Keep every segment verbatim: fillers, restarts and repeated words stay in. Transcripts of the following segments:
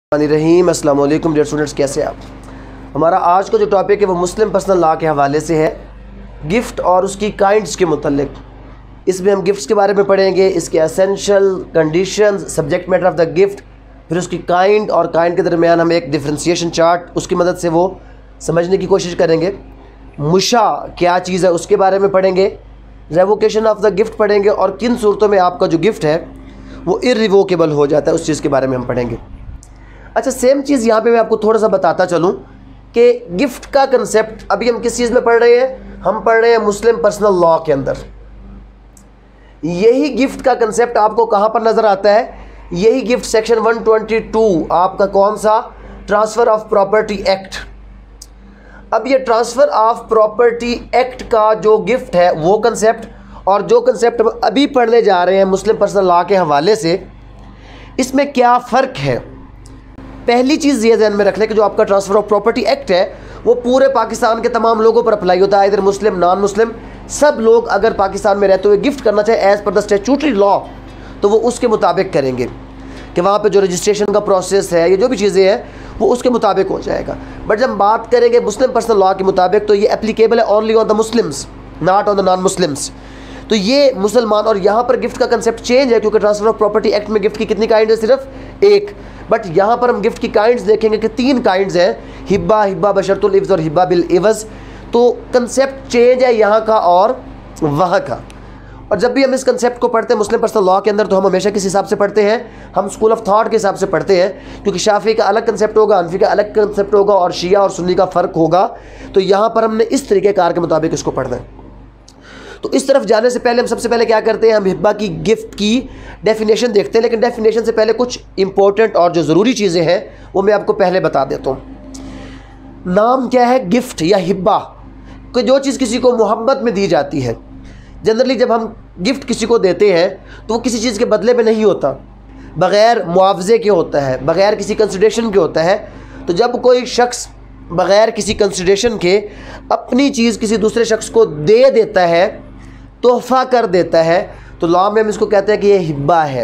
रहीम अस्सलाम वालेकुम dear students, कैसे आप। हमारा आज का जो टॉपिक है वो मुस्लिम पर्सनल लॉ के हवाले से है, गिफ्ट और उसकी काइंड्स के मुतल्लिक। इसमें हम गिफ्ट्स के बारे में पढ़ेंगे, इसके essential conditions, subject matter of the gift, फिर उसकी काइंड और काइंड के दरमियान हम एक डिफ्रेंशिएशन चार्ट उसकी मदद से वो समझने की कोशिश करेंगे। मुशा क्या चीज़ है उसके बारे में पढ़ेंगे, रेवोकेशन ऑफ द गिफ्ट पढ़ेंगे और किन सूरतों में आपका जो गिफ्ट है वो इर्रिवोकेबल हो जाता है, उस चीज़ के बारे में हम पढ़ेंगे। अच्छा, सेम चीज़ यहाँ पे मैं आपको थोड़ा सा बताता चलूँ कि गिफ्ट का कंसेप्ट अभी हम किस चीज़ में पढ़ रहे हैं, हम पढ़ रहे हैं मुस्लिम पर्सनल लॉ के अंदर। यही गिफ्ट का कंसेप्ट आपको कहाँ पर नज़र आता है, यही गिफ्ट सेक्शन एक सौ बाईस आपका कौन सा, ट्रांसफ़र ऑफ प्रॉपर्टी एक्ट। अब ये ट्रांसफ़र ऑफ प्रॉपर्टी एक्ट का जो गिफ्ट है वो कंसेप्ट और जो कंसेप्ट हम अभी पढ़ने जा रहे हैं मुस्लिम पर्सनल लॉ के हवाले से, इसमें क्या फ़र्क है। पहली चीज़ ये ध्यान में रख लें कि जो आपका ट्रांसफ़र ऑफ प्रॉपर्टी एक्ट है वो पूरे पाकिस्तान के तमाम लोगों पर अप्लाई होता है, इधर मुस्लिम नॉन मुस्लिम सब लोग अगर पाकिस्तान में रहते हुए गिफ्ट करना चाहे as per the statutory law तो वो उसके मुताबिक करेंगे कि वहाँ पे जो रजिस्ट्रेशन का प्रोसेस है, ये जो भी चीज़ें हैं वो उसके मुताबिक हो जाएगा। बट जब बात करेंगे मुस्लिम पर्सनल लॉ के मुताबिक तो ये एप्लीकेबल है only on the Muslims, not on the non Muslims. तो ये मुसलमान, और यहाँ पर गिफ्ट का कंसेप्ट चेंज है क्योंकि ट्रांसफ़र ऑफ प्रॉपर्टी एक्ट में गिफ्ट की कितनी काइंड है, सिर्फ एक। बट यहाँ पर हम गिफ्ट की काइंड्स देखेंगे कि तीन काइंड्स हैं, हिब्बा, हिब्बा बशर्तुल इव्ज़ और हिब्बा बिल इवज़। तो कंसेप्ट चेंज है यहाँ का और वहाँ का। और जब भी हम इस कंसेप्ट को पढ़ते हैं मुस्लिम पर्सनल लॉ के अंदर तो हम हमेशा किस हिसाब से पढ़ते हैं, हम स्कूल ऑफ थॉट के हिसाब से पढ़ते हैं, क्योंकि शाफी का अलग कंसेप्ट होगा, हनफी का अलग कंसेप्ट होगा और शिया और सुन्नी का फ़र्क होगा। तो यहाँ पर हमने इस तरीके कार के मुताबिक इसको पढ़ना है। तो इस तरफ जाने से पहले हम सबसे पहले क्या करते हैं, हम हिब्बा की गिफ्ट की डेफिनेशन देखते हैं। लेकिन डेफिनेशन से पहले कुछ इंपॉर्टेंट और जो ज़रूरी चीज़ें हैं वो मैं आपको पहले बता देता हूँ। नाम क्या है गिफ्ट या हिब्बा, कि जो चीज़ किसी को मोहब्बत में दी जाती है। जनरली जब हम गिफ्ट किसी को देते हैं तो वो किसी चीज़ के बदले में नहीं होता, बग़ैर मुआवजे के होता है, बग़ैर किसी कंसिडरेशन के होता है। तो जब कोई शख्स बग़ैर किसी कंसिडरेशन के अपनी चीज़ किसी दूसरे शख्स को दे देता है, तोहफ़ा कर देता है, तो लॉ में हम इसको कहते हैं कि ये हिब्बा है।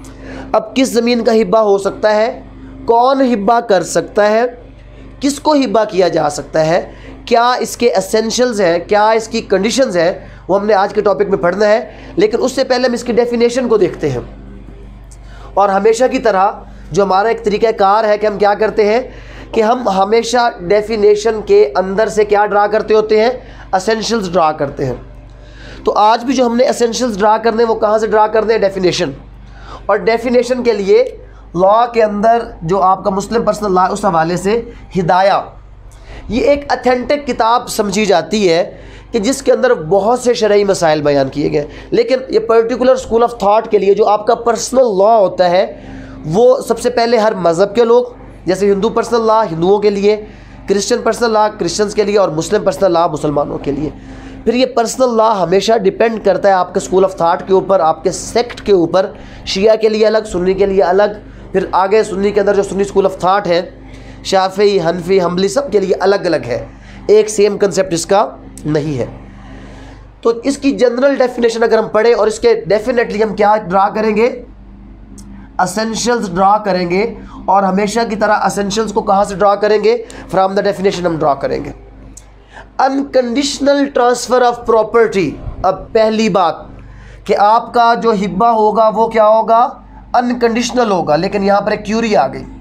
अब किस ज़मीन का हिब्बा हो सकता है, कौन हिब्बा कर सकता है, किसको हिब्बा किया जा सकता है, क्या इसके एसेंशियल्स हैं, क्या इसकी कंडीशंस हैं, वो हमने आज के टॉपिक में पढ़ना है। लेकिन उससे पहले हम इसकी डेफिनेशन को देखते हैं। और हमेशा की तरह जो हमारा एक तरीक़ाकार है कि हम क्या करते हैं कि हम हमेशा डेफिनेशन के अंदर से क्या ड्रा करते होते हैं, एसेंशियल्स ड्रा करते हैं। तो आज भी जो हमने एसेंशियल्स ड्रा करने वो कहाँ से ड्रा करते हैं, डेफिनेशन। और डेफिनेशन के लिए लॉ के अंदर जो आपका मुस्लिम पर्सनल लॉ उस हवाले से हिदाया, ये एक अथेंटिक किताब समझी जाती है कि जिसके अंदर बहुत से शरई मसाइल बयान किए गए। लेकिन ये पर्टिकुलर स्कूल ऑफ थॉट के लिए जो आपका पर्सनल लॉ होता है वो सबसे पहले हर मज़हब के लोग, जैसे हिंदू पर्सनल लॉ हिंदुओं के लिए, क्रिश्चियन पर्सनल लॉ क्रिश्चियंस के लिए और मुस्लिम पर्सनल लॉ मुसलमानों के लिए। फिर ये पर्सनल लॉ हमेशा डिपेंड करता है आपके स्कूल ऑफ थॉट के ऊपर, आपके सेक्ट के ऊपर। शिया के लिए अलग, सुन्नी के लिए अलग, फिर आगे सुन्नी के अंदर जो सुन्नी स्कूल ऑफ थॉट है, शाफी, हनफी, हम्बली, सब के लिए अलग अलग है, एक सेम कंसेप्ट इसका नहीं है। तो इसकी जनरल डेफिनेशन अगर हम पढ़ें और इसके डेफिनेटली हम क्या ड्रा करेंगे, एसेंशियल्स ड्रा करेंगे। और हमेशा की तरह एसेंशियल्स को कहाँ से ड्रा करेंगे, फ्रॉम द डेफिनेशन हम ड्रा करेंगे। Unconditional transfer of property. अब पहली बात कि आपका जो हिब्बा होगा वो क्या होगा, अनकंडीशनल होगा। लेकिन यहाँ पर एक क्यूरी आ गई,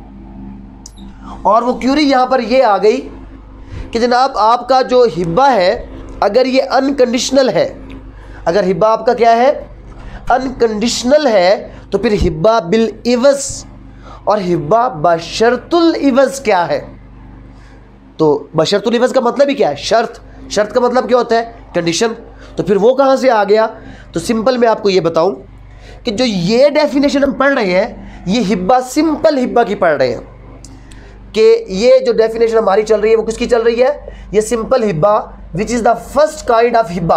और वो क्यूरी यहाँ पर ये आ गई कि जनाब आपका जो हिब्बा है अगर ये अनकंडीशनल है, अगर हिब्बा आपका क्या है, अनकंडीशनल है, तो फिर हिब्बा बिल इवज़ और हिब्बा बशर्तुल इवज़ क्या है। तो बशर्तुल इवज़ का मतलब ही क्या है, शर्त। शर्त का मतलब क्या होता है, कंडीशन। तो फिर वो कहाँ से आ गया, तो सिंपल मैं आपको ये बताऊं कि जो ये डेफिनेशन हम पढ़ रहे हैं ये हिब्बा, सिंपल हिब्बा की पढ़ रहे हैं कि ये जो डेफिनेशन हमारी चल रही है वो किसकी चल रही है, ये सिंपल हिब्बा which is the first kind of हिब्बा।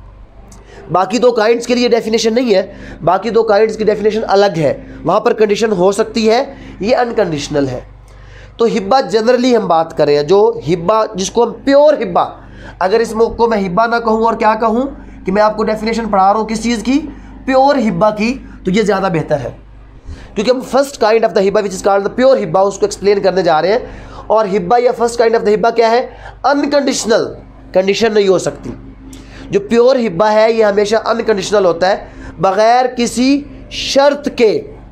बाकी दो काइंड्स के लिए डेफिनेशन नहीं है, बाकी दो काइंड्स की डेफिनेशन अलग है, वहाँ पर कंडीशन हो सकती है, ये अनकंडीशनल है। तो हिब्बा जनरली हम बात करें, जो हिब्बा जिसको हम प्योर हिब्बा, अगर इस मौके को मैं हिब्बा ना कहूँ और क्या कहूँ कि मैं आपको डेफिनेशन पढ़ा रहा हूँ किस चीज़ की, प्योर हिब्बा की, तो ये ज़्यादा बेहतर है। क्योंकि हम फर्स्ट काइंड ऑफ द हिब्बा which is called the pure हिब्बा उसको एक्सप्लेन करने जा रहे हैं। और हिब्बा या फर्स्ट काइंड ऑफ द हिब्बा क्या है? अनकंडीशनल, कंडीशन नहीं हो सकती। जो प्योर हिब्बा है ये हमेशा अनकंडीशनल होता है, बगैर किसी शर्त के।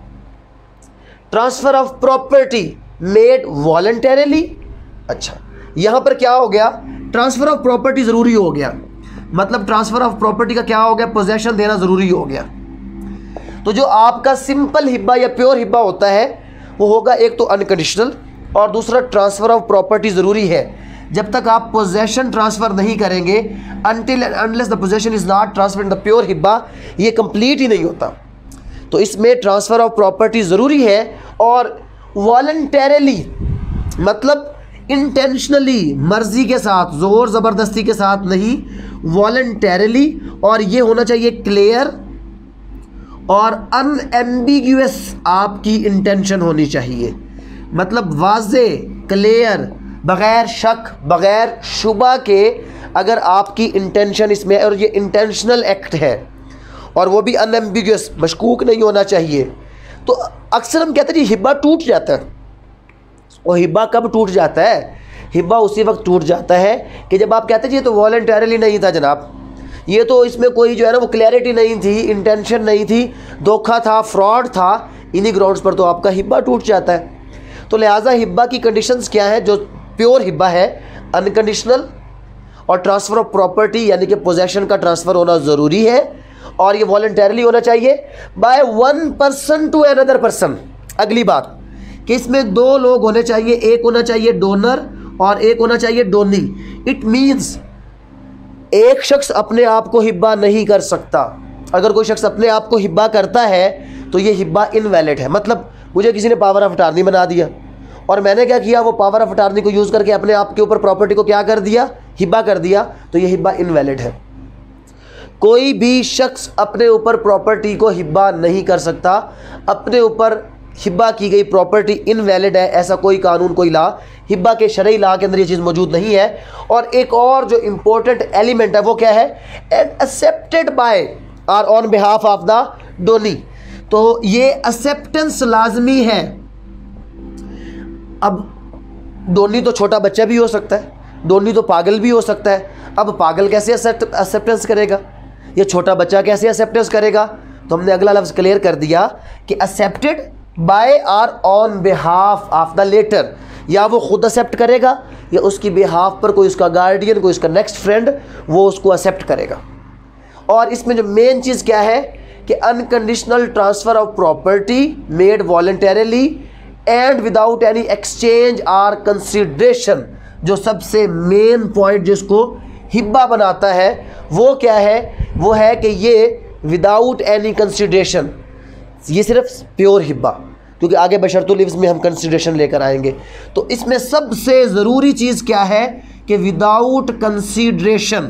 Transfer of property made voluntarily. अच्छा, यहां पर क्या हो गया? ट्रांसफर ऑफ प्रॉपर्टी जरूरी हो गया, मतलब ट्रांसफर ऑफ प्रॉपर्टी का क्या हो गया? पोजेशन देना जरूरी हो गया। तो जो आपका सिंपल हिब्बा या प्योर हिब्बा होता है वो होगा एक तो अनकंडीशनल और दूसरा ट्रांसफर ऑफ प्रॉपर्टी ज़रूरी है। जब तक आप पोजेशन ट्रांसफ़र नहीं करेंगे, until and unless the possession is not transfer in the pure हिब्बा, ये कंप्लीट ही नहीं होता। तो इसमें ट्रांसफ़र ऑफ प्रॉपर्टी ज़रूरी है और वॉलंटरीली मतलब इंटेंशनली, मर्जी के साथ, ज़ोर ज़बरदस्ती के साथ नहीं, वॉलंटरीली। और ये होना चाहिए क्लियर और अनएम्बिग्यूअस आपकी इंटेंशन होनी चाहिए, मतलब वाज़े, क्लियर, बग़ैर शक, बग़ैर शुबा के अगर आपकी इंटेंशन इसमें, और ये इंटेंशनल एक्ट है और वो भी अनएम्बिग्यूअस, मशकूक नहीं होना चाहिए। तो अक्सर हम कहते हैं जी हिब्बा टूट जाता है, और हिब्बा कब टूट जाता है? हिब्बा उसी वक्त टूट जाता है कि जब आप कहते हैं जी तो वॉलंटरीली नहीं था जनाब, ये तो इसमें कोई जो है ना वो क्लैरिटी नहीं थी, इंटेंशन नहीं थी, धोखा था, फ्रॉड था, इन्हीं ग्राउंड्स पर तो आपका हिब्बा टूट जाता है। तो लिहाजा हिब्बा की कंडीशंस क्या है? जो प्योर हिब्बा है अनकंडीशनल और ट्रांसफ़र ऑफ प्रॉपर्टी यानी कि पोजेशन का ट्रांसफ़र होना ज़रूरी है, और ये वॉलंटरीली होना चाहिए by one person to another person. अगली बात कि इसमें दो लोग होने चाहिए, एक होना चाहिए डोनर और एक होना चाहिए डोनी। इट मीन्स एक शख्स अपने आप को हिब्बा नहीं कर सकता। अगर कोई शख्स अपने आप को हिब्बा करता है तो ये हिब्बा इनवैलिड है। मतलब मुझे किसी ने पावर ऑफ अटॉर्नी बना दिया और मैंने क्या किया, वो पावर ऑफ अटॉर्नी को यूज़ करके अपने आप के ऊपर प्रॉपर्टी को क्या कर दिया? हिब्बा कर दिया, तो ये हिब्बा इनवैलिड है। कोई भी शख्स अपने ऊपर प्रॉपर्टी को हिब्बा नहीं कर सकता। अपने ऊपर हिब्बा की गई प्रॉपर्टी इनवैलिड है, ऐसा कोई कानून, कोई लॉ, हिब्बा के शरई लॉ के अंदर ये चीज़ मौजूद नहीं है। और एक और जो इम्पोर्टेंट एलिमेंट है वो क्या है? एंड एक्सेप्टेड बाय और on behalf of the donee. तो ये एक्सेप्टेंस लाजमी है। अब डोनी तो छोटा बच्चा भी हो सकता है, डोनी तो पागल भी हो सकता है। अब पागल कैसे एक्सेप्टेंस करेगा? ये छोटा बच्चा कैसे एक्सेप्टेंस करेगा? तो हमने अगला लफ्ज़ क्लियर कर दिया कि accepted by or on behalf of the letter, या वो खुद एक्सेप्ट करेगा या उसकी बिहाफ पर कोई उसका गार्डियन, कोई उसका नेक्स्ट फ्रेंड वो उसको एक्सेप्ट करेगा। और इसमें जो मेन चीज़ क्या है कि unconditional transfer of property made voluntarily and without any exchange or consideration. जो सबसे मेन पॉइंट जिसको हिब्बा बनाता है वो क्या है? वो है कि ये विदाउट एनी कंसिडरेशन, ये सिर्फ प्योर हिब्बा, क्योंकि आगे बशर्तुल लिव्स में हम कंसिडरेशन लेकर आएंगे। तो इसमें सबसे ज़रूरी चीज़ क्या है कि विदाउट कंसिडरेशन।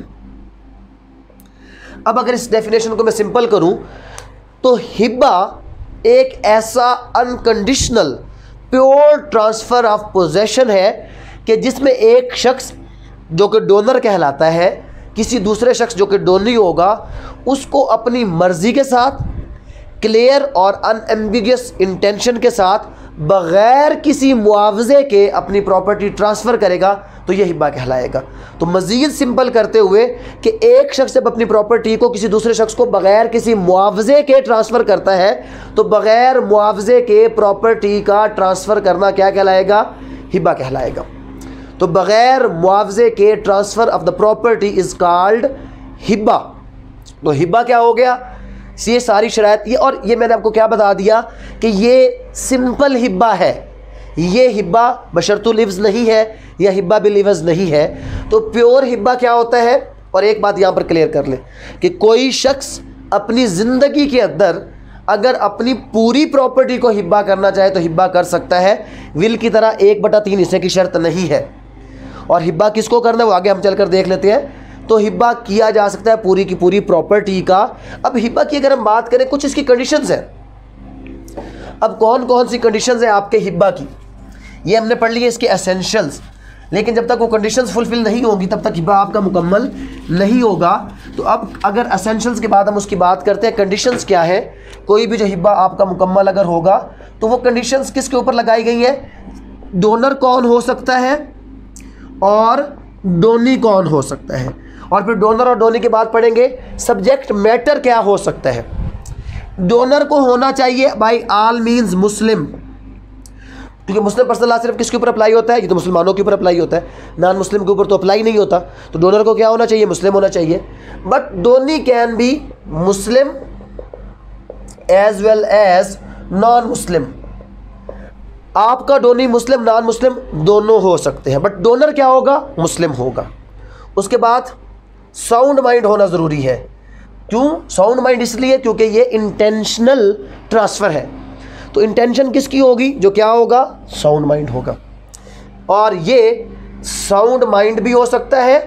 अब अगर इस डेफिनेशन को मैं सिंपल करूं तो हिब्बा एक ऐसा unconditional pure transfer of possession है कि जिसमें एक शख्स जो कि डोनर कहलाता है किसी दूसरे शख्स जो कि डोनी होगा उसको अपनी मर्ज़ी के साथ, क्लियर और अनएम्बिगियस इंटेंशन के साथ, बग़ैर किसी मुआवजे के अपनी प्रॉपर्टी ट्रांसफ़र करेगा, तो ये हिब्बा कहलाएगा। तो मज़ीद सिंपल करते हुए कि एक शख्स जब अपनी प्रॉपर्टी को किसी दूसरे शख्स को बग़ैर किसी मुआवजे के ट्रांसफ़र करता है तो बग़ैर मुआवजे के प्रॉपर्टी का ट्रांसफ़र करना क्या कहलाएगा? हिब्बा कहलाएगा। तो बग़ैर मुआवजे के transfer of the property is called हिब्बा। तो हिब्बा क्या हो गया? ये सारी शराइत, ये और ये मैंने आपको क्या बता दिया कि ये सिंपल हिब्बा है, ये हिब्बा बशर्तुल लिव्स नहीं है या हिब्बा बिल लिव्स नहीं है। तो प्योर हिब्बा क्या होता है? और एक बात यहाँ पर क्लियर कर ले कि कोई शख्स अपनी ज़िंदगी के अंदर अगर अपनी पूरी प्रॉपर्टी को हिब्बा करना चाहे तो हिब्बा कर सकता है, विल की तरह एक बटा तीन हिस्से की शर्त नहीं है। और हिब्बा किसको करना है वो आगे हम चलकर देख लेते हैं। तो हिब्बा किया जा सकता है पूरी की पूरी प्रॉपर्टी का। अब हिब्बा की अगर हम बात करें, कुछ इसकी कंडीशंस हैं। अब कौन कौन सी कंडीशंस हैं आपके हिब्बा की, ये हमने पढ़ लिए इसके एसेंशियल्स, लेकिन जब तक वो कंडीशंस फुलफिल नहीं होंगी तब तक हिब्बा आपका मुकम्मल नहीं होगा। तो अब अगर एसेंशियल्स के बाद हम उसकी बात करते हैं, कंडीशंस क्या है कोई भी जो हिब्बा आपका मुकम्मल अगर होगा तो वो कंडीशंस किसके ऊपर लगाई गई हैं, डोनर कौन हो सकता है और डोनी कौन हो सकता है, और फिर डोनर और डोनी के बाद पढ़ेंगे सब्जेक्ट मैटर क्या हो सकता है। डोनर को होना चाहिए बाई आल मीन्स मुस्लिम, क्योंकि मुस्लिम पर्सनल लॉ सिर्फ किसके ऊपर अप्लाई होता है, ये तो मुसलमानों के ऊपर अप्लाई होता है, नॉन मुस्लिम के ऊपर तो अप्लाई नहीं होता। तो डोनर को क्या होना चाहिए, मुस्लिम होना चाहिए। But donee can be Muslim as well as non Muslim. आपका डोनी मुस्लिम नॉन मुस्लिम दोनों हो सकते हैं, बट डोनर क्या होगा, मुस्लिम होगा। उसके बाद साउंड माइंड होना ज़रूरी है। क्यों साउंड माइंड, इसलिए क्योंकि ये इंटेंशनल ट्रांसफ़र है। तो इंटेंशन किसकी होगी, जो क्या होगा, साउंड माइंड होगा। और ये साउंड माइंड भी हो सकता है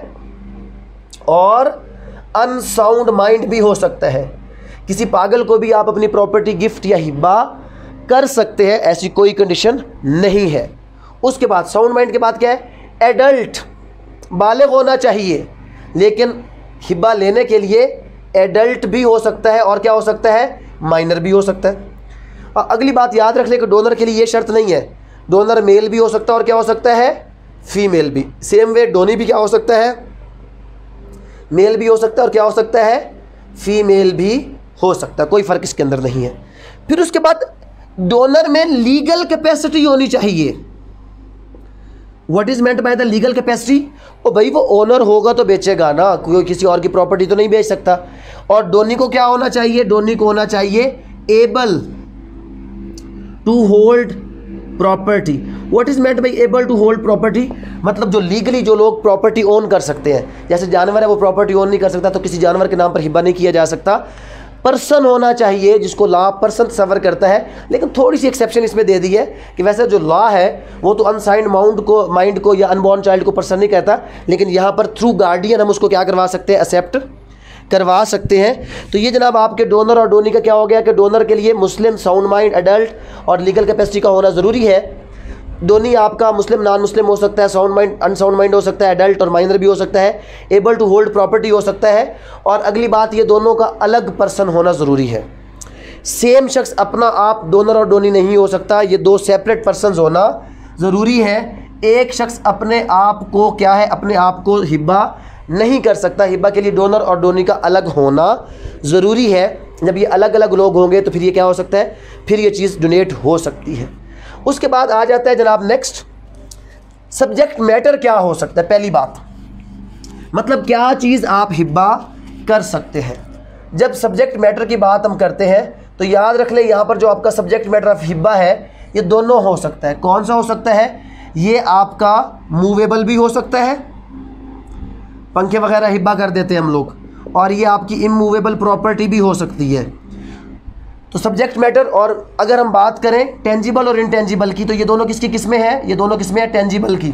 और अनसाउंड माइंड भी हो सकता है। किसी पागल को भी आप अपनी प्रॉपर्टी गिफ्ट या हिब्बा कर सकते हैं, ऐसी कोई कंडीशन नहीं है। उसके बाद साउंड माइंड के बाद क्या है, एडल्ट बालिग होना चाहिए, लेकिन हिब्बा लेने के लिए एडल्ट भी हो सकता है और क्या हो सकता है, माइनर भी हो सकता है। और अगली बात याद रख ले कि डोनर के लिए ये शर्त नहीं है, डोनर मेल भी हो सकता है और क्या हो सकता है, फीमेल भी। सेम वे डोनी भी क्या हो सकता है, मेल भी हो सकता है और क्या हो सकता है, फीमेल भी हो सकता है, कोई फ़र्क इसके अंदर नहीं है। फिर उसके बाद डोनर में लीगल कैपेसिटी होनी चाहिए। What is meant by the legal capacity, ओ भाई वो ओनर होगा तो बेचेगा ना, कोई किसी और की प्रॉपर्टी तो नहीं बेच सकता। और डोनी को क्या होना चाहिए, डोनी को होना चाहिए able to hold property. What is meant by able to hold property, मतलब जो लीगली जो लोग प्रॉपर्टी ओन कर सकते हैं, जैसे जानवर है वो प्रॉपर्टी ओन नहीं कर सकता, तो किसी जानवर के नाम पर हिब्बा नहीं किया जा सकता। पर्सन होना चाहिए जिसको लॉ पर्सन सवर करता है, लेकिन थोड़ी सी एक्सेप्शन इसमें दे दी है कि वैसे जो लॉ है वो तो अनसाइंड माउंड को माइंड को या अनबॉर्न चाइल्ड को पर्सन नहीं कहता, लेकिन यहाँ पर थ्रू गार्डियन हम उसको क्या करवा सकते हैं, एक्सेप्ट करवा सकते हैं। तो ये जनाब आपके डोनर और डोनी का क्या हो गया कि डोनर के लिए मुस्लिम, साउंड माइंड, एडल्ट और लीगल कैपेसिटी का होना ज़रूरी है। डोनी आपका मुस्लिम नॉन मुस्लिम हो सकता है, साउंड माइंड अनसाउंड माइंड हो सकता है, एडल्ट और माइनर भी हो सकता है, एबल टू होल्ड प्रॉपर्टी हो सकता है। और अगली बात, ये दोनों का अलग पर्सन होना ज़रूरी है। सेम शख्स अपना आप डोनर और डोनी नहीं हो सकता, ये दो सेपरेट पर्सनस होना ज़रूरी है। एक शख्स अपने आप को क्या है, अपने आप को हिब्बा नहीं कर सकता। हिब्बा के लिए डोनर और डोनी का अलग होना ज़रूरी है। जब ये अलग अलग लोग होंगे तो फिर ये क्या हो सकता है, फिर ये चीज़ डोनेट हो सकती है। उसके बाद आ जाता है जनाब नेक्स्ट, सब्जेक्ट मैटर क्या हो सकता है। पहली बात मतलब क्या चीज़ आप हिब्बा कर सकते हैं। जब सब्जेक्ट मैटर की बात हम करते हैं तो याद रख ले, यहाँ पर जो आपका सब्जेक्ट मैटर ऑफ हिब्बा है ये दोनों हो सकता है। कौन सा हो सकता है, ये आपका मूवेबल भी हो सकता है, पंखे वगैरह हिब्बा कर देते हैं हम लोग, और ये आपकी इमूवेबल प्रॉपर्टी भी हो सकती है। तो सब्जेक्ट मैटर, और अगर हम बात करें टेंजिबल और इनटेंजिबल की, तो ये दोनों किसकी किस्में हैं, ये दोनों किस्में हैं टेंजिबल की,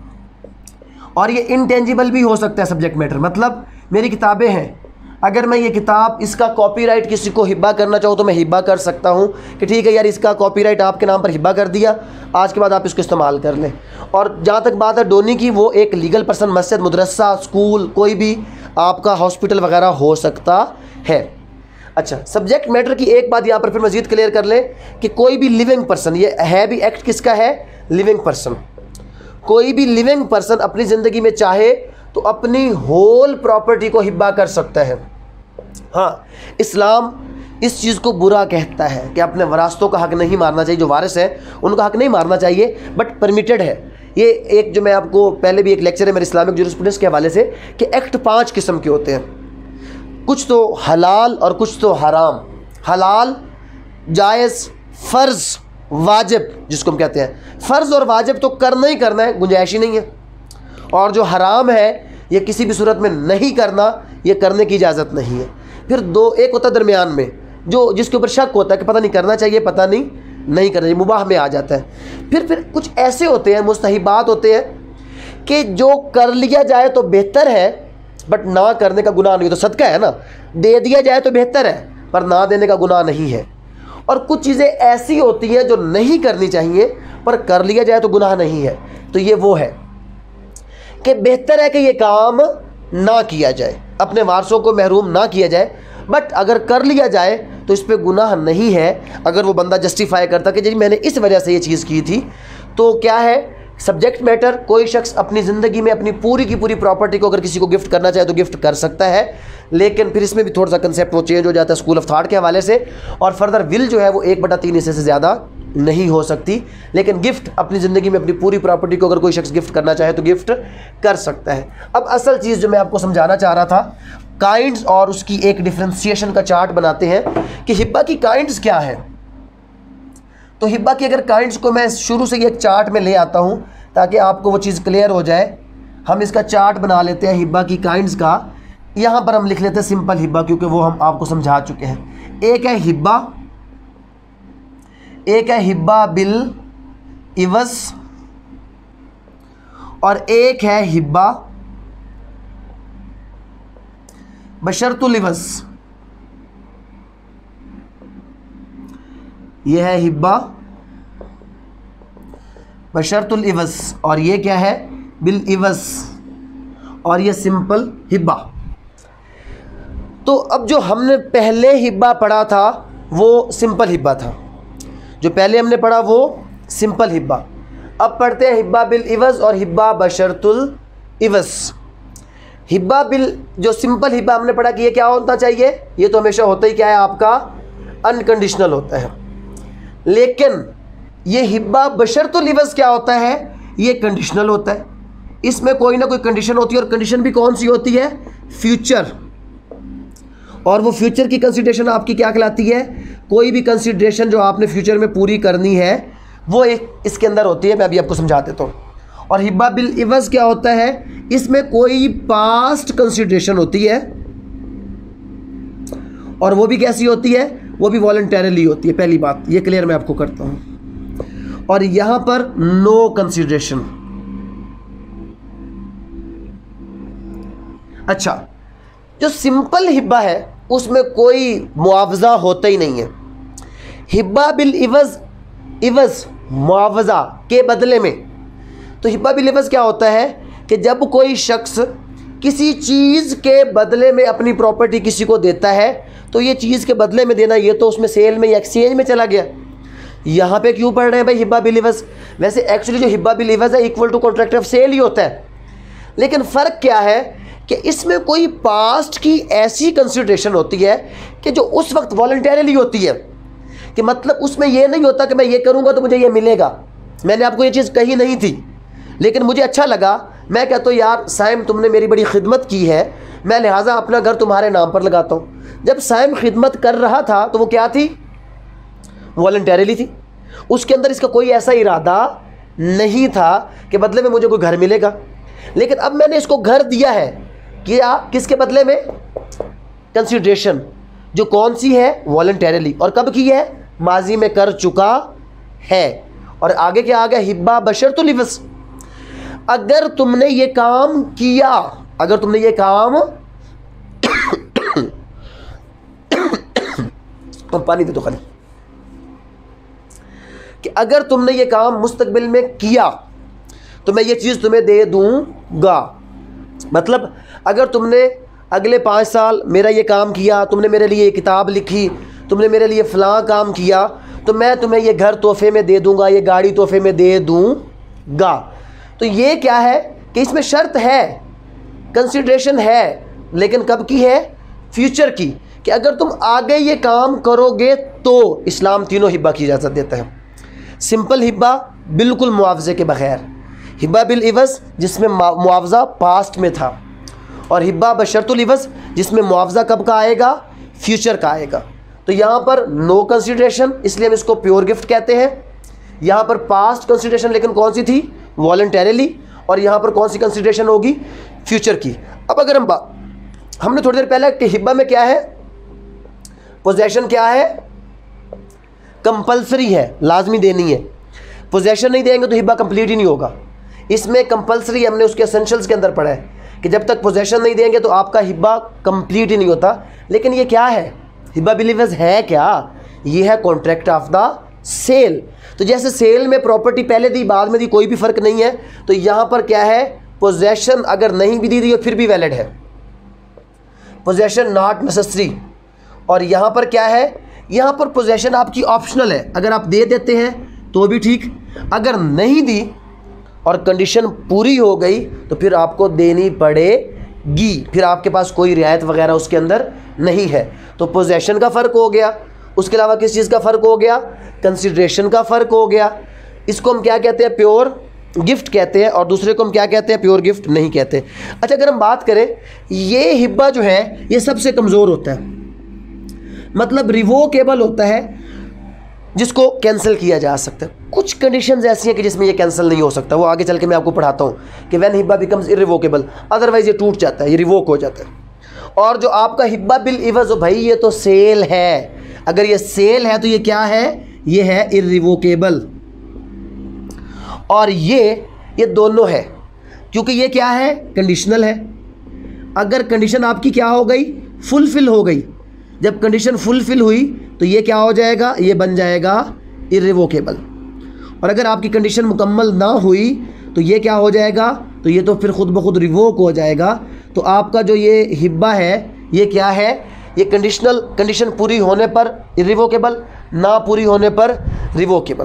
और ये इनटेंजिबल भी हो सकता है सब्जेक्ट मैटर। मतलब मेरी किताबें हैं, अगर मैं ये किताब इसका कॉपीराइट किसी को हिब्बा करना चाहूँ तो मैं हिब्बा कर सकता हूँ कि ठीक है यार इसका कॉपीराइट आपके नाम पर हिब्बा कर दिया, आज के बाद आप इसको इस्तेमाल कर लें। और जहाँ तक बात है डोनी की, वो एक लीगल पर्सन, मस्जिद, मदरसा, स्कूल, कोई भी आपका हॉस्पिटल वगैरह हो सकता है। अच्छा, सब्जेक्ट मैटर की एक बात यहाँ पर फिर मज़ीद क्लियर कर लें कि कोई भी लिविंग पर्सन, ये है भी एक्ट किसका है, लिविंग पर्सन। कोई भी लिविंग पर्सन अपनी ज़िंदगी में चाहे तो अपनी होल प्रॉपर्टी को हिब्बा कर सकता है। हाँ, इस्लाम इस चीज़ को बुरा कहता है कि अपने वरासतों का हक़ नहीं मारना चाहिए, जो वारिस हैं उनका हक़ नहीं मारना चाहिए, बट परमिटेड है। ये एक जो मैं आपको पहले भी एक लेक्चर है मेरे इस्लामिक जूरिस्प्रूडेंस के हवाले से कि एक्ट पाँच किस्म के होते हैं, कुछ तो हलाल और कुछ तो हराम। हलाल, जायज़, फ़र्ज़, वाजिब जिसको हम कहते हैं। फ़र्ज़ और वाजिब तो करना ही करना है, गुंजाइश ही नहीं है। और जो हराम है ये किसी भी सूरत में नहीं करना, ये करने की इजाज़त नहीं है। फिर दो, एक होता है दरमियान में, जो जिसके ऊपर शक होता है कि पता नहीं करना चाहिए, पता नहीं नहीं करना चाहिए, मुबाह में आ जाता है। फिर फिर कुछ ऐसे होते हैं, मुस्तहिबात होते हैं कि जो कर लिया जाए तो बेहतर है बट ना करने का गुनाह नहीं। तो सदका है ना, दे दिया जाए तो बेहतर है पर ना देने का गुनाह नहीं है। और कुछ चीज़ें ऐसी होती हैं जो नहीं करनी चाहिए पर कर लिया जाए तो गुनाह नहीं है। तो ये वो है कि बेहतर है कि ये काम ना किया जाए, अपने वारसों को महरूम ना किया जाए, बट अगर कर लिया जाए तो इस पर गुनाह नहीं है अगर वो बंदा जस्टिफाई करता कि जी मैंने इस वजह से ये चीज़ की थी। तो क्या है सब्जेक्ट मैटर, कोई शख्स अपनी ज़िंदगी में अपनी पूरी की पूरी प्रॉपर्टी को अगर किसी को गिफ्ट करना चाहे तो गिफ्ट कर सकता है, लेकिन फिर इसमें भी थोड़ा सा कंसेप्ट वो चेंज हो जाता है स्कूल ऑफ थॉट के हवाले से, और फर्दर विल जो है वो एक बटा तीन हिस्से से ज़्यादा नहीं हो सकती। लेकिन गिफ्ट अपनी ज़िंदगी में अपनी पूरी प्रॉपर्टी को अगर कोई शख्स गिफ्ट करना चाहे तो गिफ्ट कर सकता है। अब असल चीज़ जो मैं आपको समझाना चाह रहा था, काइंड्स और उसकी एक डिफ्रेंसिएशन का चार्ट बनाते हैं कि हिब्बा की काइंड्स क्या है। तो हिब्बा की अगर काइंड्स को मैं शुरू से ही एक चार्ट में ले आता हूँ ताकि आपको वो चीज़ क्लियर हो जाए। हम इसका चार्ट बना लेते हैं हिब्बा की काइंड्स का। यहाँ पर हम लिख लेते हैं सिंपल हिब्बा, क्योंकि वो हम आपको समझा चुके हैं। एक है हिब्बा, एक है हिब्बा बिल इवज़, और एक है हिब्बा बशर्तुल इवज़। ये है हिब्बा बशर्तुल इवज़, और ये क्या है बिल इवज़, और ये सिंपल हिब्बा। तो अब जो हमने पहले हिब्बा पढ़ा था वो सिंपल हिब्बा था, जो पहले हमने पढ़ा वो सिंपल हिब्बा। अब पढ़ते हैं हिब्बा बिल इवज़ और हिब्बा बशर्तुल इवज़। हिब्बा बिल जो सिंपल हिब्बा हमने पढ़ा कि ये क्या होना चाहिए, ये तो हमेशा होता ही क्या है आपका अनकंडीशनल होता है। लेकिन ये हिब्बा बशर्तुल इवज़ क्या होता है, ये कंडीशनल होता है। इसमें कोई ना कोई कंडीशन होती है, और कंडीशन भी कौन सी होती है, फ्यूचर। और वो फ्यूचर की कंसिडरेशन आपकी क्या कहलाती है, कोई भी कंसिडरेशन जो आपने फ्यूचर में पूरी करनी है वो एक इसके अंदर होती है। मैं अभी आपको समझा देता हूँ। और हिब्बा बिल इवज़ क्या होता है, इसमें कोई पास्ट कंसिडरेशन होती है, और वो भी कैसी होती है, वो भी वॉलंटरली होती है। पहली बात ये क्लियर मैं आपको करता हूँ। और यहाँ पर नो कंसिडरेशन। अच्छा, जो सिंपल हिब्बा है उसमें कोई मुआवजा होता ही नहीं है। हिब्बा बिल इवज़, इवज़ मुआवजा के बदले में। तो हिब्बा बिल इवज़ क्या होता है कि जब कोई शख्स किसी चीज़ के बदले में अपनी प्रॉपर्टी किसी को देता है, तो ये चीज़ के बदले में देना ये तो उसमें सेल में या एक्सचेंज में चला गया। यहाँ पे क्यों पढ़ रहे हैं भाई हिब्बा बिल इवज़? वैसे एक्चुअली जो हिब्बा बिल इवज़ है equal to contract of sale ही होता है, लेकिन फ़र्क क्या है कि इसमें कोई पास्ट की ऐसी कंसिडरेशन होती है कि जो उस वक्त वॉलंटरली होती है, कि मतलब उसमें यह नहीं होता कि मैं ये करूँगा तो मुझे ये मिलेगा। मैंने आपको ये चीज़ कही नहीं थी, लेकिन मुझे अच्छा लगा। मैं कहता हूँ यार साइम तुमने मेरी बड़ी खिदमत की है, मैं लिहाजा अपना घर तुम्हारे नाम पर लगाता हूँ। जब साइम खिदमत कर रहा था तो वो क्या थी, वॉलंटरली थी। उसके अंदर इसका कोई ऐसा इरादा नहीं था कि बदले में मुझे कोई घर मिलेगा। लेकिन अब मैंने इसको घर दिया है, क्या किसके बदले में, कंसिडरेशन जो कौन सी है, वॉलंटरली। और कब की है, माजी में कर चुका है। और आगे क्या आ गया, हिब्बा बशर्तुल इवज़। अगर तुमने ये काम किया, अगर तुमने ये काम पानी दे दो खाली, कि अगर तुमने ये काम मुस्तकबिल में किया तो मैं ये चीज़ तुम्हें दे दूंगा। मतलब अगर तुमने अगले पाँच साल मेरा ये काम किया, तुमने मेरे लिए ये किताब लिखी, तुमने मेरे लिए फ़लाँ काम किया, तो मैं तुम्हें ये घर तोहफे में दे दूंगा, ये गाड़ी तोहफे में दे दूंगा। तो ये क्या है कि इसमें शर्त है, कंसिडरेशन है, लेकिन कब की है, फ्यूचर की, कि अगर तुम आगे ये काम करोगे तो इस्लाम तीनों हिब्बा की इजाज़त देता है। सिंपल हिब्बा बिल्कुल मुआवजे के बग़ैर, हिब्बा बिल इवज़ जिसमें मुआवजा पास्ट में था, और हिब्बा बशर्तुल इवज़ जिसमें मुआवजा कब का आएगा, फ्यूचर का आएगा। तो यहाँ पर नो कंसिडरेशन, इसलिए हम इसको प्योर गिफ्ट कहते हैं। यहाँ पर पास्ट कंसिडरेशन लेकिन कौन सी थी, वॉलंटरली। और यहाँ पर कौन सी कंसिडरेशन होगी, फ्यूचर की। अब अगर हम बात, हमने थोड़ी देर पहले कि हिब्बा में क्या है, पोजेशन क्या है, कंपल्सरी है, लाजमी देनी है। पोजेशन नहीं देंगे तो हिब्बा कंप्लीट ही नहीं होगा। इसमें कंपल्सरी हमने उसके एसेंशियल्स के अंदर पढ़ा है कि जब तक पोजेशन नहीं देंगे तो आपका हिब्बा कंप्लीट ही नहीं होता। लेकिन ये क्या है, हिब्बा बिल इवज़ है क्या, ये है कॉन्ट्रैक्ट ऑफ द सेल। तो जैसे सेल में प्रॉपर्टी पहले दी बाद में दी कोई भी फ़र्क नहीं है, तो यहाँ पर क्या है, पोजेशन अगर नहीं भी दी दी फिर भी वैलिड है, पोजेशन नॉट नेसेसरी। और यहाँ पर क्या है यहाँ पर पोजेशन आपकी ऑप्शनल है, अगर आप दे देते हैं तो भी ठीक, अगर नहीं दी और कंडीशन पूरी हो गई तो फिर आपको देनी पड़ेगी, फिर आपके पास कोई रियायत वगैरह उसके अंदर नहीं है। तो पोजेशन का फ़र्क हो गया, उसके अलावा किस चीज़ का फ़र्क हो गया, कंसिडरेशन का फ़र्क हो गया। इसको हम क्या कहते हैं, प्योर गिफ्ट कहते हैं, और दूसरे को हम क्या कहते हैं, प्योर गिफ्ट नहीं कहते। अच्छा, अगर हम बात करें, ये हिब्बा जो है ये सबसे कमज़ोर होता है, मतलब रिवोकेबल होता है, जिसको कैंसिल किया जा सकता है। कुछ कंडीशंस ऐसी हैं कि जिसमें ये कैंसिल नहीं हो सकता, वो आगे चल के मैं आपको पढ़ाता हूँ कि व्हेन हिब्बा बिकम्स इररिवोकेबल, अदरवाइज ये टूट जाता है, ये रिवोक हो जाता है। और जो आपका हिब्बा बिल इवज़ हो भाई, ये तो सेल है, अगर ये सेल है तो ये क्या है, ये है इररिवोकेबल। और ये ये दोनों है, क्योंकि ये क्या है, कंडीशनल है। अगर कंडीशन आपकी क्या हो गई, फुलफिल हो गई, जब कंडीशन फुलफिल हुई तो ये क्या हो जाएगा, ये बन जाएगा इररिवोकेबल। और अगर आपकी कंडीशन मुकम्मल ना हुई तो ये क्या हो जाएगा, तो ये तो फिर खुद ब खुद रिवोक हो जाएगा। तो आपका जो ये हिब्बा है ये क्या है, ये कंडीशनल, कंडीशन पूरी होने पर इररिवोकेबल, ना पूरी होने पर रिवोकेबल।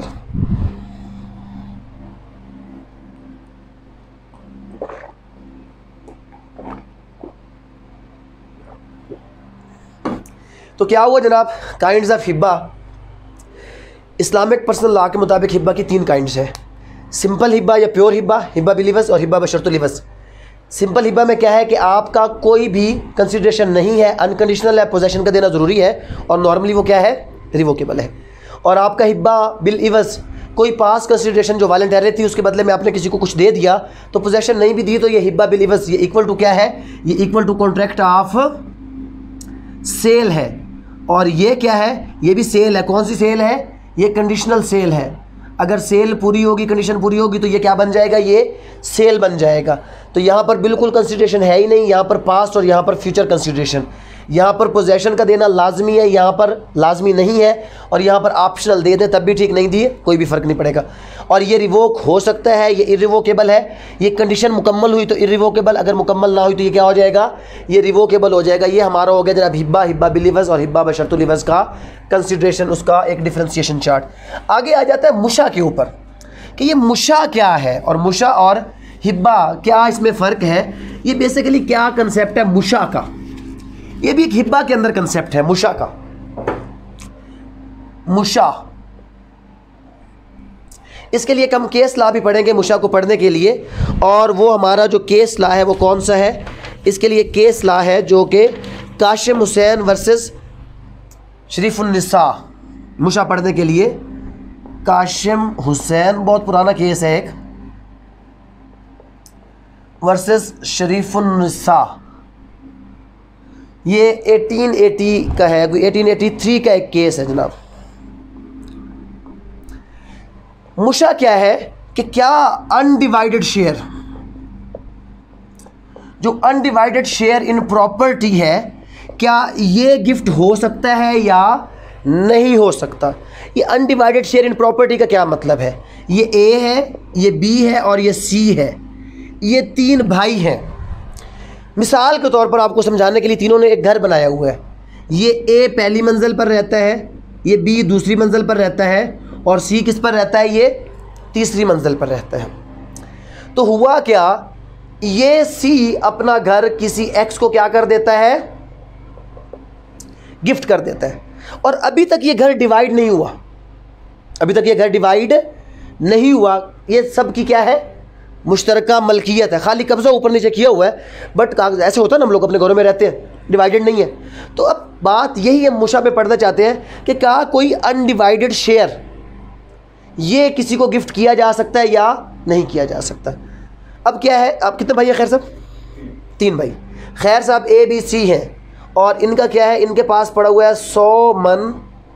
तो क्या हुआ जनाब, काइंड्स ऑफ हिब्बा। इस्लामिक पर्सनल लॉ के मुताबिक हिब्बा की तीन काइंड्स हैं, सिंपल हिब्बा या प्योर हिब्बा, हिब्बा बिल इवज़ और हिब्बा बशर्तुल इवज़। सिंपल हिब्बा में क्या है कि आपका कोई भी कंसिडरेशन नहीं है, अनकंडीशनल है, पोजेशन का देना ज़रूरी है, और नॉर्मली वो क्या है, रिवोकेबल है। और आपका हिब्बा बिल इवज़, कोई पास कंसिडरेशन जो वॉलंटरी थी उसके बदले में आपने किसी को कुछ दे दिया, तो पोजेशन नहीं भी दी, तो ये हिब्बा बिल इवज़, ये इक्वल टू क्या है, ये equal to contract of sale है। और ये क्या है, ये भी सेल है। कौन सी सेल है, ये कंडीशनल सेल है। अगर सेल पूरी होगी, कंडीशन पूरी होगी, तो ये क्या बन जाएगा, ये सेल बन जाएगा। तो यहाँ पर बिल्कुल कंसिडरेशन है ही नहीं, यहाँ पर पास्ट और यहाँ पर फ्यूचर कंसिडरेशन। यहाँ पर पोजेशन का देना लाजमी है, यहाँ पर लाजमी नहीं है, और यहाँ पर ऑप्शनल दे दें तब भी ठीक, नहीं दिए कोई भी फ़र्क नहीं पड़ेगा। और ये रिवोक हो सकता है, ये इररिवोकेबल है। ये कंडीशन मुकम्मल हुई तो इररिवोकेबल, अगर मुकम्मल ना हुई तो ये क्या हो जाएगा, ये रिवोकेबल हो जाएगा। ये हमारा हो गया जनाब हिब्बा, हिब्बा बिल इवज़ और हिब्बा बशर्तुल इवज़ का कंसिडरेशन, उसका एक डिफ्रेंसिएशन चार्ट। आगे आ जाता है मुशा के ऊपर कि ये मुशा क्या है, और मुशा और हिब्बा क्या इसमें फ़र्क है। ये बेसिकली क्या कंसेप्ट है मुशा का, ये भी एक हिब्बा के अंदर कंसेप्ट है मुशा का। मुशा, इसके लिए हम केस ला भी पढ़ेंगे मुशा को पढ़ने के लिए, और वो हमारा जो केस ला है वो कौन सा है, इसके लिए केस ला है जो कि काशिम हुसैन वर्सेस शरीफुन्निसा। मुशा पढ़ने के लिए काशिम हुसैन, बहुत पुराना केस है एक, वर्सेस शरीफुन्निसा। ये अठारह सौ अस्सी का है, अठारह सौ तिरासी का एक केस है जनाब। मुशा क्या है कि क्या अनडिवाइडेड शेयर, जो अनडिवाइडेड शेयर इन प्रॉपर्टी है, क्या ये गिफ्ट हो सकता है या नहीं हो सकता। ये अनडिवाइडेड शेयर इन प्रॉपर्टी का क्या मतलब है, ये ए है, ये बी है और ये सी है, ये तीन भाई हैं। मिसाल के तौर पर आपको समझाने के लिए, तीनों ने एक घर बनाया हुआ है। ये ए पहली मंजिल पर रहता है, ये बी दूसरी मंजिल पर रहता है, और सी किस पर रहता है, ये तीसरी मंजिल पर रहता है। तो हुआ क्या, ये सी अपना घर किसी एक्स को क्या कर देता है, गिफ्ट कर देता है, और अभी तक ये घर डिवाइड नहीं हुआ, अभी तक ये घर डिवाइड नहीं हुआ। ये सब की क्या है, मुश्तरका मलकियत है, खाली कब्जा ऊपर नीचे किया हुआ है, बट कागज ऐसे होता है ना, हम लोग अपने घरों में रहते हैं, डिवाइडेड नहीं है। तो अब बात यही हम मुशा पे पढ़ना चाहते हैं कि क्या कोई अनडिवाइडेड शेयर ये किसी को गिफ्ट किया जा सकता है या नहीं किया जा सकता। अब क्या है, आप कितने भाई हैं खैर साहब, तीन भाई। खैर साहब ए बी सी हैं, और इनका क्या है, इनके पास पड़ा हुआ है सौ मन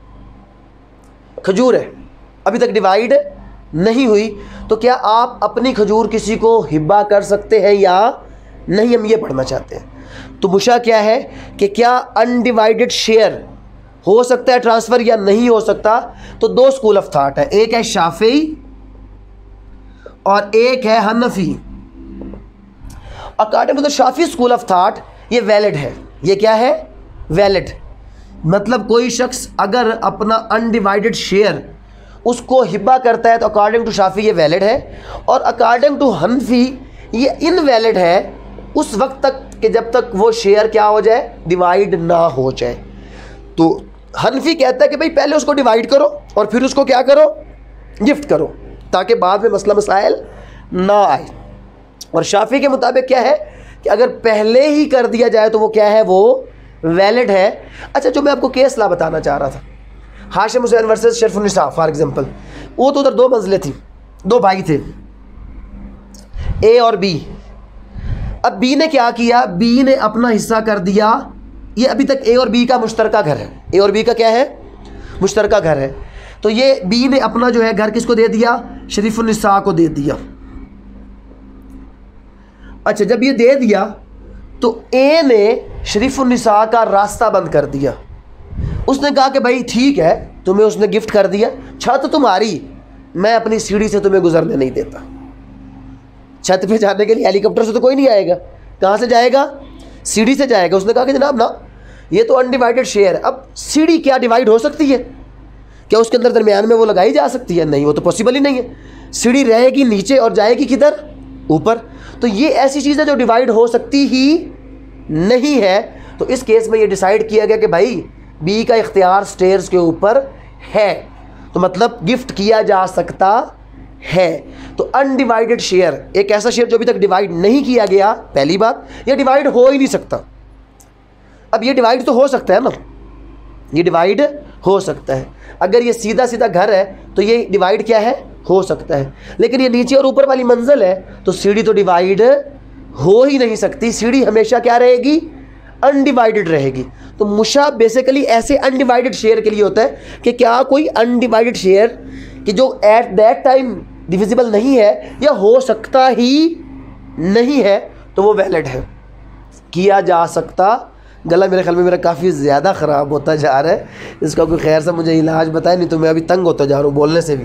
खजूर है, अभी तक डिवाइड नहीं हुई। तो क्या आप अपनी खजूर किसी को हिब्बा कर सकते हैं या नहीं, हम ये पढ़ना चाहते हैं। तो मुशा क्या है कि क्या अनडिवाइडेड शेयर हो सकता है ट्रांसफ़र या नहीं हो सकता। तो दो स्कूल ऑफ थाट है, एक है शाफी और एक है Hanafi. According to the Shafi school of thought ये वैलिड है, ये क्या है, वैलिड, मतलब कोई शख्स अगर अपना अनडिवाइडेड शेयर उसको हिब्बा करता है तो अकॉर्डिंग टू शाफी ये वैलिड है, और अकॉर्डिंग टू हनफी ये इनवैलिड है उस वक्त तक कि जब तक वो शेयर क्या हो जाए, डिवाइड ना हो जाए। तो हनफी कहता है कि भाई पहले उसको डिवाइड करो और फिर उसको क्या करो, गिफ्ट करो, ताकि बाद में मसला मसाइल ना आए। और शाफी के मुताबिक क्या है कि अगर पहले ही कर दिया जाए तो वो क्या है, वो वैलिड है। अच्छा, जो मैं आपको केस ला बताना चाह रहा था, Hashim Hussain versus Sharfunnisa for example, वो तो उधर दो मंजिलें थी, दो भाई थे, ए और बी। अब बी ने क्या किया, बी ने अपना हिस्सा कर दिया। ये अभी तक ए और बी का मुश्तरका घर है, ए और बी का क्या है, मुश्तरका घर है। तो ये बी ने अपना जो है घर किसको दे दिया, शरीफुन्निसा को दे दिया। अच्छा, जब ये दे दिया तो ए ने शरीफुन्निसा का रास्ता बंद कर दिया। उसने कहा कि भाई ठीक है, तुम्हें उसने गिफ्ट कर दिया, छत तुम्हारी, मैं अपनी सीढ़ी से तुम्हें गुजरने नहीं देता। छत पे जाने के लिए हेलीकॉप्टर से तो कोई नहीं आएगा, कहाँ से जाएगा, सीढ़ी से जाएगा। उसने कहा कि जनाब ना, ये तो अनडिवाइडेड शेयर है। अब सीढ़ी क्या डिवाइड हो सकती है, क्या उसके अंदर दरमियान में वो लगाई जा सकती है, नहीं, वो तो पॉसिबल ही नहीं है। सीढ़ी रहेगी नीचे और जाएगी किधर, ऊपर। तो ये ऐसी चीज़ है जो डिवाइड हो सकती ही नहीं है। तो इस केस में ये डिसाइड किया गया कि भाई बी का इख्तियार स्टेयर्स के ऊपर है, तो मतलब गिफ्ट किया जा सकता है। तो अनडिवाइडेड शेयर एक ऐसा शेयर जो अभी तक डिवाइड नहीं किया गया, पहली बात, ये डिवाइड हो ही नहीं सकता। अब ये डिवाइड तो हो सकता है ना, ये डिवाइड हो सकता है। अगर ये सीधा सीधा घर है तो ये डिवाइड क्या है, हो सकता है। लेकिन ये नीचे और ऊपर वाली मंजिल है तो सीढ़ी तो डिवाइड हो ही नहीं सकती। सीढ़ी हमेशा क्या रहेगी, अनडिवाइडेड रहेगी। तो मुशा बेसिकली ऐसे अनडिवाइडेड शेयर के लिए होता है कि क्या कोई अनडिवाइडेड शेयर कि जो एट दैट टाइम डिविजिबल नहीं है या हो सकता ही नहीं है, तो वो वैलिड है, किया जा सकता। गला मेरे ख्याल में मेरा काफ़ी ज़्यादा ख़राब होता जा रहा है, इसका कोई खैर से मुझे इलाज बताए, नहीं तो मैं अभी तंग होता जा रहा हूँ बोलने से भी।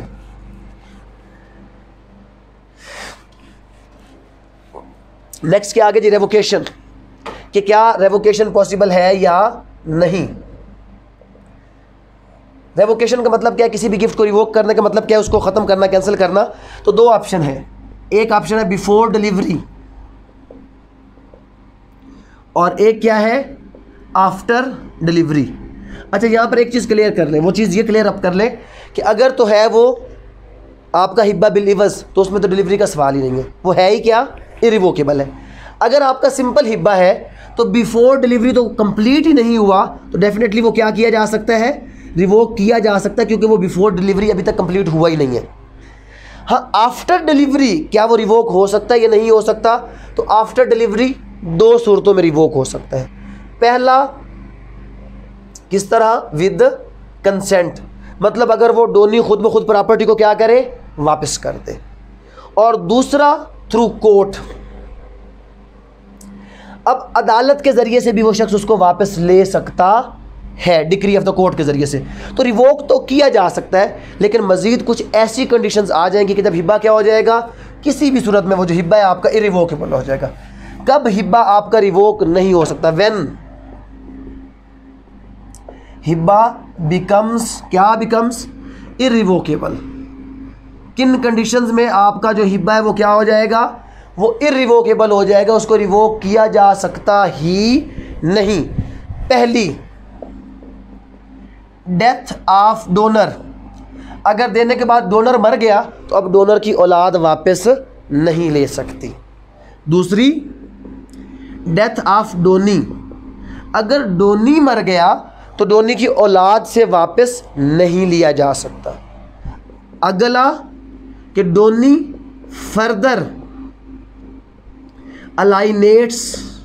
नेक्स्ट क्या आगे जी, रेवोकेशन, कि क्या रेवोकेशन पॉसिबल है या नहीं। रेवोकेशन का मतलब क्या है, किसी भी गिफ्ट को रिवोक करने का मतलब क्या है, उसको ख़त्म करना, कैंसिल करना। तो दो ऑप्शन है, एक ऑप्शन है बिफोर डिलीवरी और एक क्या है, आफ्टर डिलीवरी। अच्छा, यहाँ पर एक चीज़ क्लियर कर लें, वो चीज़ ये क्लियर अप कर लें कि अगर तो है वो आपका हिब्बा बिल इवज़, तो उसमें तो डिलीवरी का सवाल ही नहीं है, वो है ही क्या, इरिवोकेबल है। अगर आपका सिंपल हिब्बा है तो बिफोर डिलीवरी तो कंप्लीट ही नहीं हुआ, तो डेफिनेटली वो क्या किया जा सकता है, रिवोक किया जा सकता है, क्योंकि वो बिफोर डिलीवरी अभी तक कंप्लीट हुआ ही नहीं है। हाँ, आफ्टर डिलीवरी क्या वो रिवोक हो सकता है या नहीं हो सकता, तो आफ्टर डिलीवरी दो सूरतों में रिवोक हो सकता है। पहला किस तरह, विद कंसेंट, मतलब अगर वो डोनी खुद ब खुद प्रॉपर्टी को क्या करे, वापस कर दे। और दूसरा थ्रू कोर्ट, अब अदालत के ज़रिए से भी वो शख्स उसको वापस ले सकता है, डिक्री ऑफ द कोर्ट के ज़रिए से। तो रिवोक तो किया जा सकता है, लेकिन मज़ीद कुछ ऐसी कंडीशंस आ जाएंगी कि जब हिब्बा क्या हो जाएगा, किसी भी सूरत में वो जो हिब्बा है आपका इरिवोकेबल हो जाएगा। कब हिब्बा आपका रिवोक नहीं हो सकता, व्हेन हिब्बा बिकम्स, क्या बिकम्स, इरिवोकेबल। किन कंडीशंस में आपका जो हिब्बा है वो क्या हो जाएगा, वो इरिवोकेबल हो जाएगा, उसको रिवोक किया जा सकता ही नहीं। पहली, डेथ ऑफ डोनर, अगर देने के बाद डोनर मर गया तो अब डोनर की औलाद वापस नहीं ले सकती। दूसरी, डेथ ऑफ डोनी, अगर डोनी मर गया तो डोनी की औलाद से वापस नहीं लिया जा सकता। अगला कि donee further alienates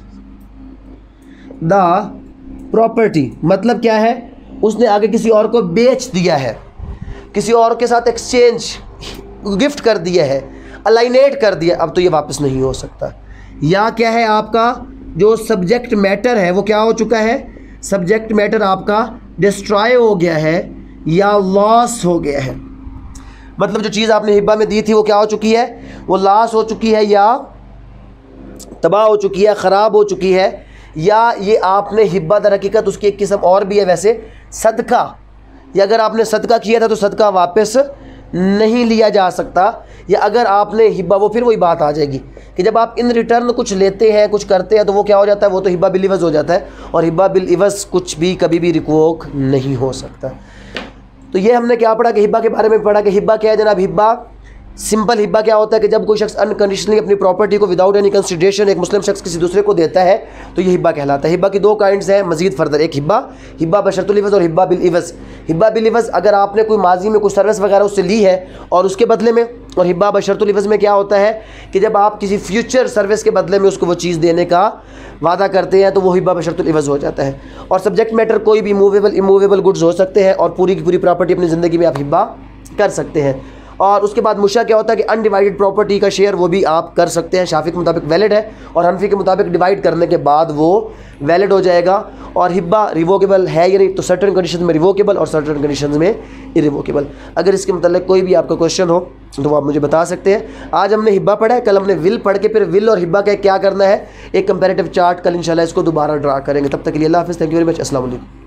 the property, मतलब क्या है, उसने आगे किसी और को बेच दिया है, किसी और के साथ एक्सचेंज, गिफ्ट कर दिया है, अलाइनेट कर दिया, अब तो ये वापस नहीं हो सकता। या क्या है, आपका जो सब्जेक्ट मैटर है वो क्या हो चुका है, सब्जेक्ट मैटर आपका डिस्ट्रॉय हो गया है या लॉस हो गया है, मतलब जो चीज़ आपने हिब्बा में दी थी वो क्या हो चुकी है, वो लॉस हो चुकी है या तबाह हो चुकी है, ख़राब हो चुकी है, या ये आपने हिब्बा दर हकीकत, उसकी एक किस्म और भी है वैसे, सदका, या अगर आपने सदका किया था तो सदका वापस नहीं लिया जा सकता, या अगर आपने हिब्बा, वो फिर वही बात आ जाएगी कि जब आप इन रिटर्न कुछ लेते हैं कुछ करते हैं तो वो क्या हो जाता है, वो तो हिब्बा बिल इवज़ हो जाता है, और हिब्बा बिल इवज़ कुछ भी कभी भी रिवोक नहीं हो सकता। तो ये हमने क्या पढ़ा कि हिब्बा के बारे में पढ़ा कि हिब्बा क्या है जनाब। हिब्बा, सिंपल हिब्बा क्या होता है कि जब कोई शख्स अनकंडीशनली अपनी प्रॉपर्टी को विदाउट एनी कंसिडरेशन एक मुस्लिम शख्स किसी दूसरे को देता है तो ये हिब्बा कहलाता है। हिब्बा की दो काइंड्स हैं मजीद फर्दर, एक हिब्बा हिब्बा बशर्तुल इवज़ और हिब्बा बिल इवज़। हिब्बा बिल इवज़ अगर आपने कोई माजी में कुछ सर्विस वगैरह उससे ली है और उसके बदले में, और हिब्बा बशर्तुल इवज़ में क्या होता है कि जब आप किसी फ्यूचर सर्विस के बदले में उसको वो चीज़ देने का वादा करते हैं तो वो हिब्बा बशर्तुल इवज़ हो जाता है। और सब्जेक्ट मैटर कोई भी मूवेबल इमूवेबल गुड्स हो सकते हैं, और पूरी की पूरी प्रॉपर्टी अपनी ज़िंदगी में आप हिब्बा कर सकते हैं। और उसके बाद मुशा क्या होता है कि अनडिवाइडेड प्रॉपर्टी का शेयर वो भी आप कर सकते हैं, शाफी के मुताबिक वैलिड है, और हनफी के मुताबिक डिवाइड करने के बाद वो वैलिड हो जाएगा। और हिब्बा रिवोकेबल है या नहीं, तो सर्टेन कंडीशन में रिवोकेबल और सर्टेन कंडीशन में इरिवोकेबल। अगर इसके मतलब कोई भी आपका क्वेश्चन हो तो वो आप मुझे बता सकते हैं। आज हमने हिब्बा पढ़ा है, कल हमने विल पढ़ के फिर विल और हिब्बा का क्या करना है एक कंपैरेटिव चार्ट कल इंशाल्लाह इसको दोबारा ड्रा करेंगे। तब तक के लिए अल्लाह हाफ़िज़, थैंक यू वेरी मच, अस्सलाम वालेकुम।